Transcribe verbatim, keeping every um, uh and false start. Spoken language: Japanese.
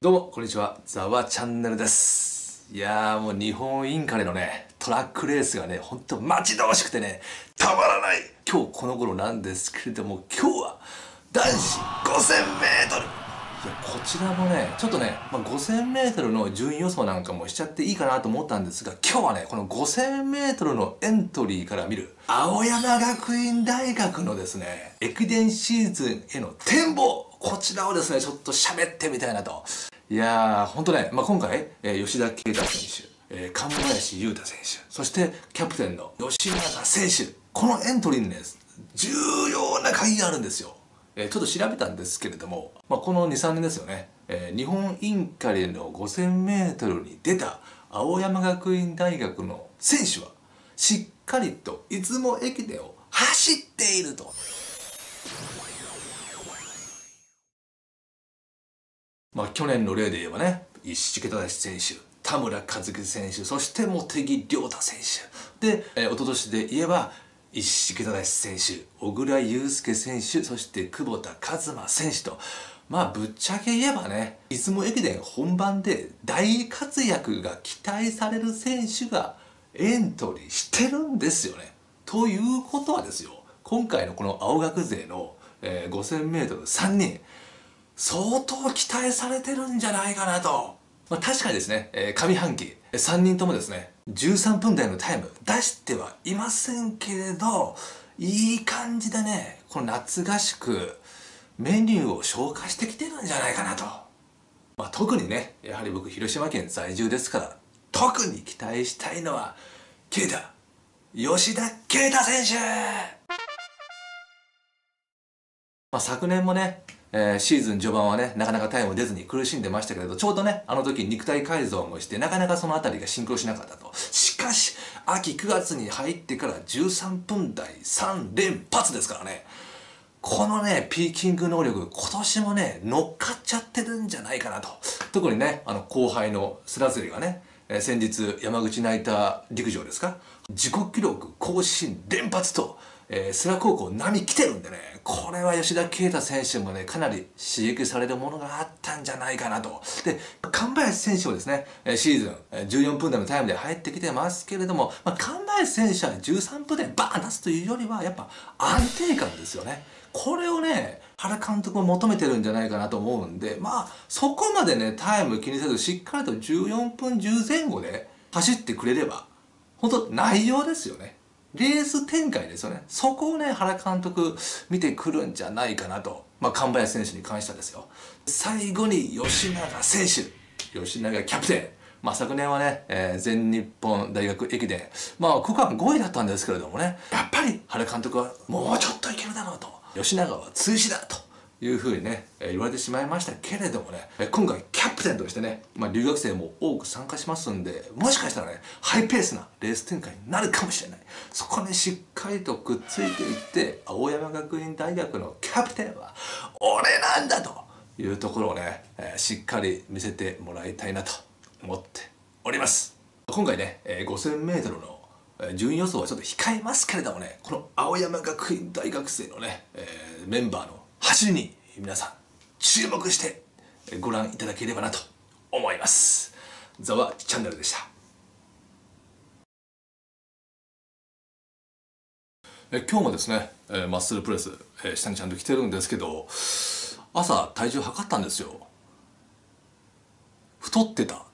どうもこんにちは、ザワチャンネルです。いやーもう日本インカレのねトラックレースがねほんと待ち遠しくてねたまらない今日この頃なんですけれども、今日は男子 ごせんメートル、いやこちらもねちょっとね、まあ、ごせんメートルの順位予想なんかもしちゃっていいかなと思ったんですが、今日はねこのごせんメートルのエントリーから見る青山学院大学のですね駅伝シーズンへの展望、こちらをですねちょっと喋ってみたいなと。いやーほんとね、まあ、今回、えー、吉田啓太選手、えー、神林雄太選手、そしてキャプテンの吉永選手、このエントリーにね重要な鍵があるんですよ。えー、ちょっと調べたんですけれども、まあ、このにさんねんですよね、えー、日本インカレの ごせんメートルに出た青山学院大学の選手はしっかりと出雲駅伝を走っていると。まあ去年の例で言えばね、一色忠選手、田村和樹選手、そして茂木亮太選手で、えー、一昨年で言えば一色忠選手、小倉優介選手、そして久保田和馬選手と、まあぶっちゃけ言えばね、出雲駅伝本番で大活躍が期待される選手がエントリーしてるんですよね。ということはですよ、今回のこの青学勢の、えー、ごせんメートルさんにん相当期待されてるんじゃないかなと。まあ、確かにですね、えー、上半期さんにんともですねじゅうさんぷん台のタイム出してはいませんけれど、いい感じでねこの夏合宿メニューを消化してきてるんじゃないかなと。まあ、特にねやはり僕広島県在住ですから、特に期待したいのは啓太、吉田啓太選手。まあ、昨年もね、えー、シーズン序盤はねなかなかタイム出ずに苦しんでましたけれど、ちょうどねあの時肉体改造もしてなかなかその辺りがシンクロしなかったと。しかし秋くがつに入ってからじゅうさんぷん台さん連発ですからね、このねピーキング能力今年もね乗っかっちゃってるんじゃないかなと。特にねあの後輩のスラズリがね、えー、先日山口ナイター陸上ですか、自己記録更新連発と、えー、世羅高校波来てるんでね、これは吉田啓太選手もねかなり刺激されるものがあったんじゃないかなと。で神林選手もですねシーズンじゅうよんぷん台のタイムで入ってきてますけれども、まあ、神林選手はじゅうさんぷん台バーン出すというよりはやっぱ安定感ですよね。これをね原監督も求めてるんじゃないかなと思うんで、まあそこまでねタイム気にせずしっかりとじゅうよんぷんじゅう前後で走ってくれれば本当内容ですよね、レース展開ですよね。そこをね原監督見てくるんじゃないかなと。まあ神林選手に関してはですよ。最後に吉永選手、吉永キャプテン、まあ昨年はね、えー、全日本大学駅伝まあ区間ごいだったんですけれどもね、やっぱり原監督はもうちょっといけるだろうと、吉永は追試だというふうにね、えー、言われてしまいましたけれどもね、えー、今回キャプテンとしてね、まあ、留学生も多く参加しますんで、もしかしたらねハイペースなレース展開になるかもしれない。そこにしっかりとくっついていって青山学院大学のキャプテンは俺なんだというところをね、えー、しっかり見せてもらいたいなと思っております。今回ね、えー、ごせんメートルの順位予想はちょっと控えますけれどもね、この青山学院大学生のね、えー、メンバーの走りに皆さん注目してご覧いただければなと思います。ザワチャンネルでした。え今日もですね、えー、マッスルプレス、えー、下にちゃんと着てるんですけど、朝体重測ったんですよ。太ってた。